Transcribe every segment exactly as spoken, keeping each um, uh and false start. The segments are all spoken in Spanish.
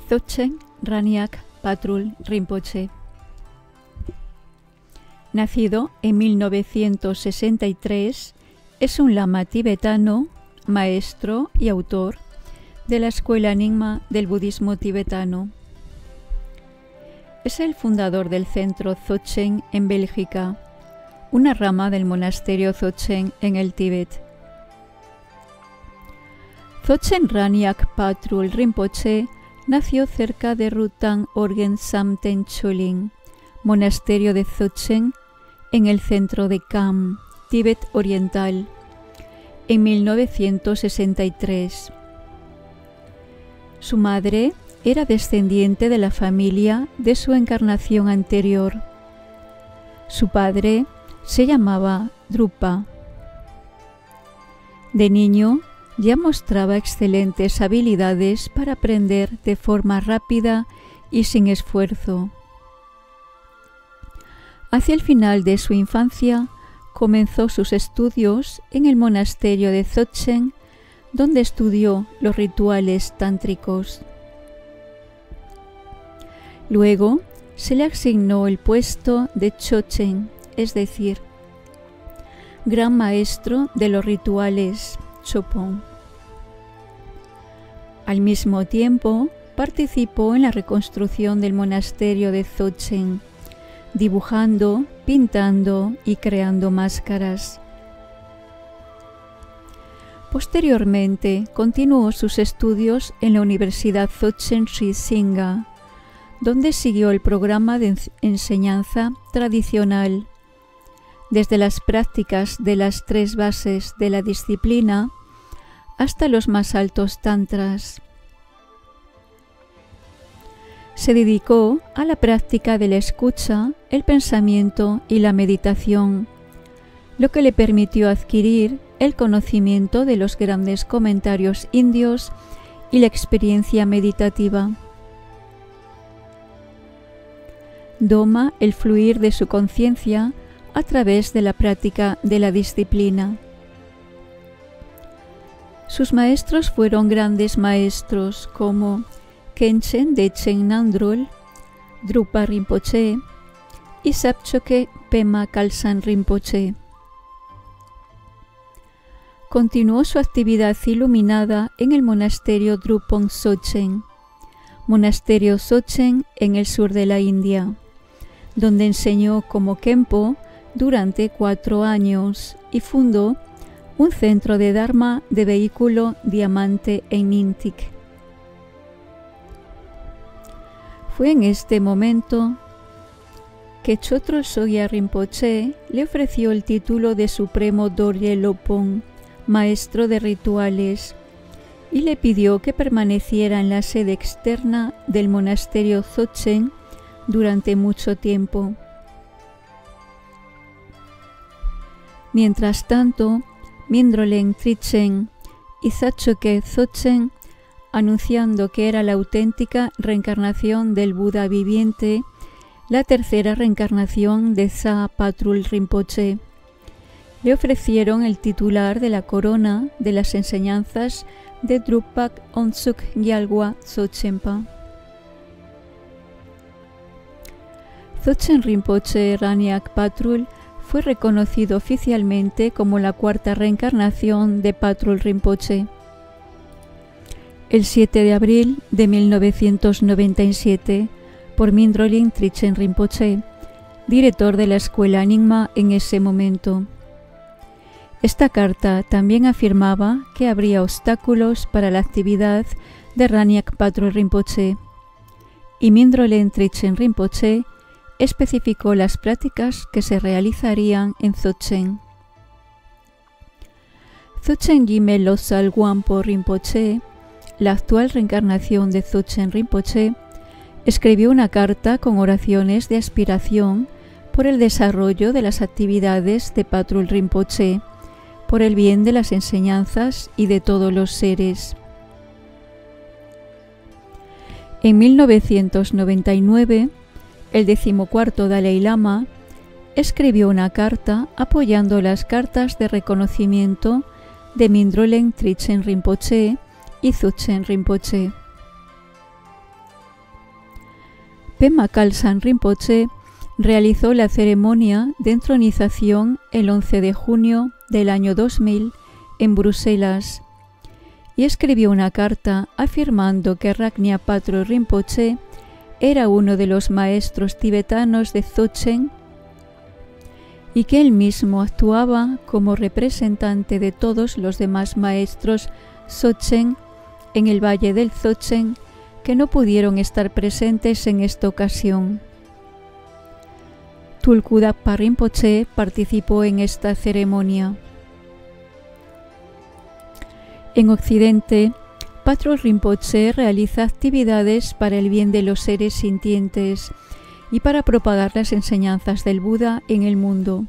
Dzogchen Raniak Patrul Rinpoche. Nacido en mil novecientos sesenta y tres, es un lama tibetano, maestro y autor de la escuela Nyingma del budismo tibetano. Es el fundador del centro Dzogchen en Bélgica, una rama del monasterio Dzogchen en el Tíbet. Dzogchen Raniak Patrul Rinpoche nació cerca de Rutang Orgen Samten Choling, monasterio de Dzogchen en el centro de Kham, Tíbet Oriental, en mil novecientos sesenta y tres. Su madre era descendiente de la familia de su encarnación anterior. Su padre se llamaba Drupa. De niño ya mostraba excelentes habilidades para aprender de forma rápida y sin esfuerzo. Hacia el final de su infancia comenzó sus estudios en el monasterio de Dzogchen, donde estudió los rituales tántricos. Luego se le asignó el puesto de Chochen, es decir, gran maestro de los rituales Chopon. Al mismo tiempo, participó en la reconstrucción del monasterio de Dzogchen, dibujando, pintando y creando máscaras. Posteriormente, continuó sus estudios en la Universidad Dzogchen Sri Singha, donde siguió el programa de enseñanza tradicional, desde las prácticas de las tres bases de la disciplina hasta los más altos tantras. Se dedicó a la práctica de la escucha, el pensamiento y la meditación, lo que le permitió adquirir el conocimiento de los grandes comentarios indios y la experiencia meditativa. Doma el fluir de su conciencia a través de la práctica de la disciplina. Sus maestros fueron grandes maestros como Khenchen Dechen Nandrol, Drupa Rinpoche y Sapchoke Pema Kalsan Rinpoche. Continuó su actividad iluminada en el monasterio Drupong Dzogchen, monasterio Dzogchen en el sur de la India, donde enseñó como Khenpo durante cuatro años y fundó un centro de Dharma de vehículo diamante en Nintik. Fue en este momento que Chötrul Sogya Rinpoche le ofreció el título de Supremo Dorje Lopong, maestro de rituales, y le pidió que permaneciera en la sede externa del monasterio Dzogchen durante mucho tiempo. Mientras tanto, Mindroleng Trichen y Zachoke Dzogchen, anunciando que era la auténtica reencarnación del Buda viviente, la tercera reencarnación de Sa Patrul Rinpoche, le ofrecieron el titular de la corona de las enseñanzas de Drupak Onsuk Gyalwa Dzogchenpa. Dzogchen Rinpoche Raniak Patrul fue reconocido oficialmente como la cuarta reencarnación de Patrul Rinpoche. El siete de abril de mil novecientos noventa y siete, por Mindroleng Trichen Rinpoche, director de la escuela Nyingma en ese momento. Esta carta también afirmaba que habría obstáculos para la actividad de Raniak Patrul Rinpoche, y Mindroleng Trichen Rinpoche especificó las prácticas que se realizarían en Dzogchen. Dzogchen Gyime Losal Wampo Rinpoche, la actual reencarnación de Dzogchen Rinpoche, escribió una carta con oraciones de aspiración por el desarrollo de las actividades de Patrul Rinpoche, por el bien de las enseñanzas y de todos los seres. En mil novecientos noventa y nueve, el decimocuarto Dalai Lama escribió una carta apoyando las cartas de reconocimiento de Mindroleng Trichen Rinpoche y Dzogchen Rinpoche. Pema Khalsan Rinpoche realizó la ceremonia de entronización el once de junio del año dos mil en Bruselas y escribió una carta afirmando que Raknya Patrul Rinpoche era uno de los maestros tibetanos de Dzogchen y que él mismo actuaba como representante de todos los demás maestros Dzogchen en el Valle del Dzogchen que no pudieron estar presentes en esta ocasión. Tulku Dakpa Rinpoche participó en esta ceremonia. En Occidente, Patrul Rinpoche realiza actividades para el bien de los seres sintientes y para propagar las enseñanzas del Buda en el mundo.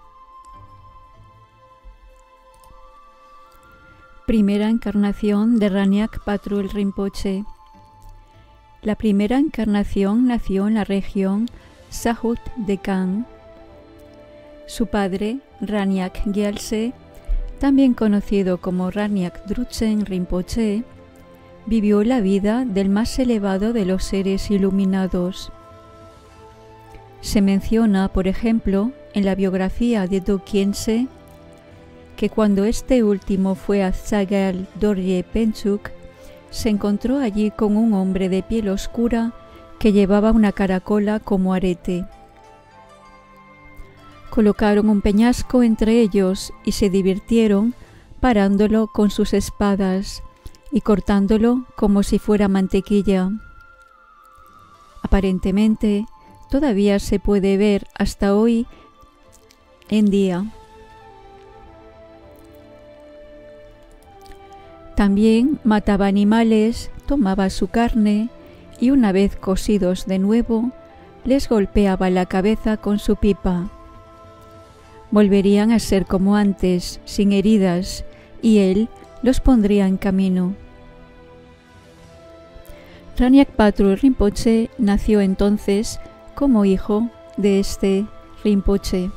Primera encarnación de Ranyak Patrul Rinpoche. La primera encarnación nació en la región Sahut de Kang. Su padre, Ranyak Gyaltse, también conocido como Ranyak Drutsen Rinpoche, vivió la vida del más elevado de los seres iluminados. Se menciona, por ejemplo, en la biografía de Do Khyentse, que cuando este último fue a Tsagyal Dorje Phenchuk, se encontró allí con un hombre de piel oscura que llevaba una caracola como arete. Colocaron un peñasco entre ellos y se divirtieron parándolo con sus espadas y cortándolo como si fuera mantequilla. Aparentemente, todavía se puede ver hasta hoy en día. También mataba animales, tomaba su carne y una vez cocidos de nuevo, les golpeaba la cabeza con su pipa. Volverían a ser como antes, sin heridas, y él los pondría en camino. Ranyak Patrul Rinpoche nació entonces como hijo de este Rinpoche.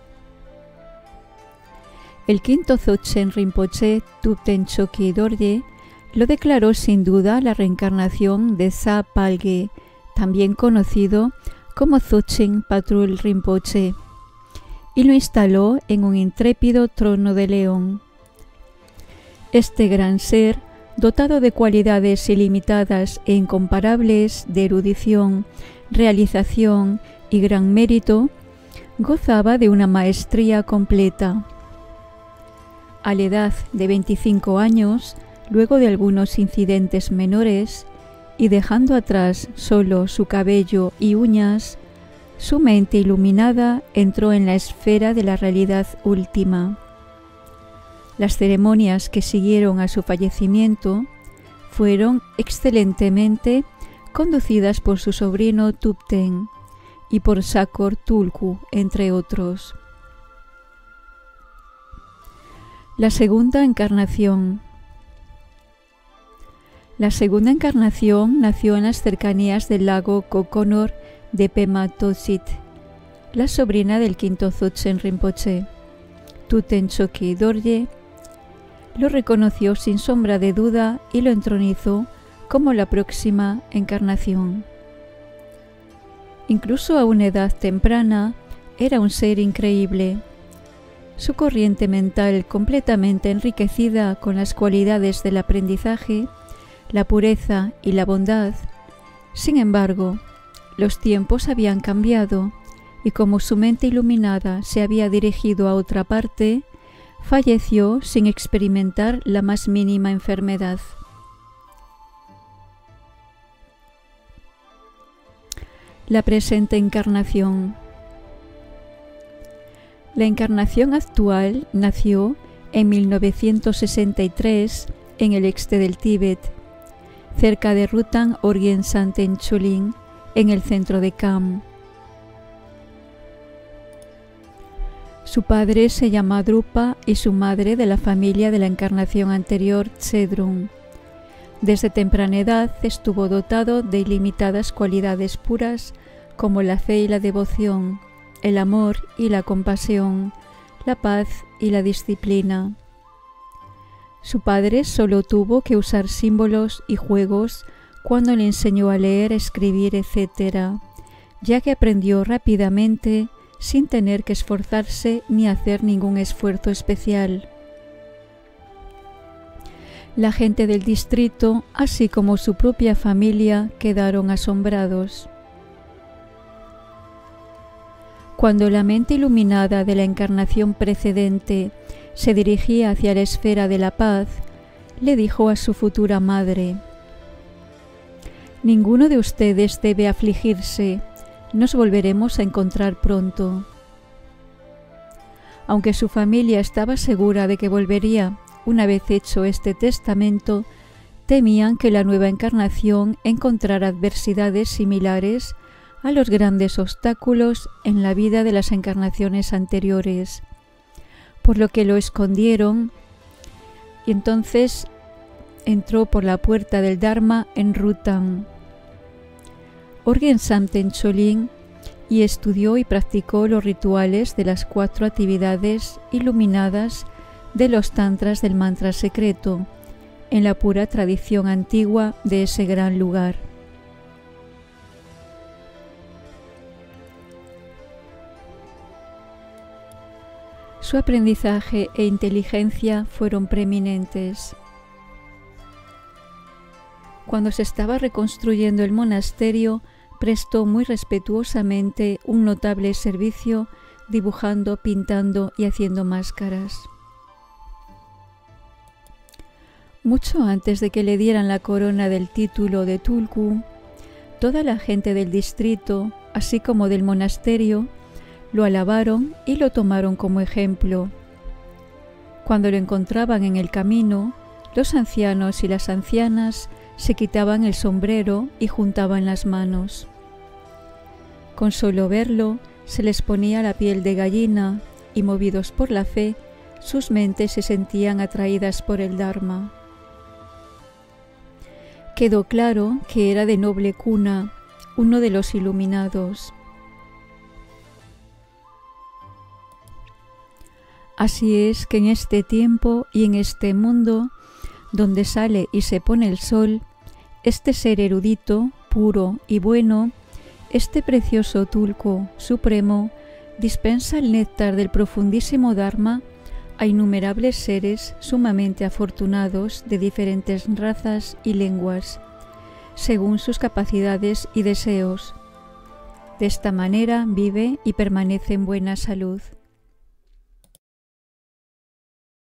El quinto Dzogchen Rinpoche, Thubten Chokyi Dorje, lo declaró sin duda la reencarnación de Sa Palge, también conocido como Dzogchen Patrul Rinpoche, y lo instaló en un intrépido trono de león. Este gran ser, dotado de cualidades ilimitadas e incomparables de erudición, realización y gran mérito, gozaba de una maestría completa. A la edad de veinticinco años, luego de algunos incidentes menores, y dejando atrás solo su cabello y uñas, su mente iluminada entró en la esfera de la realidad última. Las ceremonias que siguieron a su fallecimiento fueron excelentemente conducidas por su sobrino Thubten y por Sakor Tulku, entre otros. La segunda encarnación. La segunda encarnación nació en las cercanías del lago Kokonor de Pema Tosit, la sobrina del quinto Dzogchen Rinpoche. Thubten Chokyi Dorje lo reconoció sin sombra de duda y lo entronizó como la próxima encarnación. Incluso a una edad temprana, era un ser increíble. Su corriente mental completamente enriquecida con las cualidades del aprendizaje, la pureza y la bondad. Sin embargo, los tiempos habían cambiado y como su mente iluminada se había dirigido a otra parte, falleció sin experimentar la más mínima enfermedad. La presente encarnación. La encarnación actual nació en mil novecientos sesenta y tres en el este del Tíbet, cerca de Rutan Orgen Santen Choling, en el centro de Kham. Su padre se llama Drupa y su madre de la familia de la encarnación anterior Tsedrung. Desde temprana edad estuvo dotado de ilimitadas cualidades puras como la fe y la devoción, el amor y la compasión, la paz y la disciplina. Su padre solo tuvo que usar símbolos y juegos cuando le enseñó a leer, escribir, etcétera, ya que aprendió rápidamente sin tener que esforzarse ni hacer ningún esfuerzo especial. La gente del distrito, así como su propia familia, quedaron asombrados. Cuando la mente iluminada de la encarnación precedente se dirigía hacia la esfera de la paz, le dijo a su futura madre: «Ninguno de ustedes debe afligirse, nos volveremos a encontrar pronto». Aunque su familia estaba segura de que volvería una vez hecho este testamento, temían que la nueva encarnación encontrara adversidades similares a los grandes obstáculos en la vida de las encarnaciones anteriores, por lo que lo escondieron, y entonces entró por la puerta del Dharma en Rutan, Orgen Samten Cholin, y estudió y practicó los rituales de las cuatro actividades iluminadas de los tantras del mantra secreto, en la pura tradición antigua de ese gran lugar. Su aprendizaje e inteligencia fueron preeminentes. Cuando se estaba reconstruyendo el monasterio, prestó muy respetuosamente un notable servicio dibujando, pintando y haciendo máscaras. Mucho antes de que le dieran la corona del título de Tulku, toda la gente del distrito, así como del monasterio, lo alabaron y lo tomaron como ejemplo. Cuando lo encontraban en el camino, los ancianos y las ancianas se quitaban el sombrero y juntaban las manos. Con solo verlo, se les ponía la piel de gallina y, movidos por la fe, sus mentes se sentían atraídas por el Dharma. Quedó claro que era de noble cuna, uno de los iluminados. Así es que en este tiempo y en este mundo, donde sale y se pone el sol, este ser erudito, puro y bueno, este precioso Tulku supremo, dispensa el néctar del profundísimo Dharma a innumerables seres sumamente afortunados de diferentes razas y lenguas, según sus capacidades y deseos. De esta manera vive y permanece en buena salud.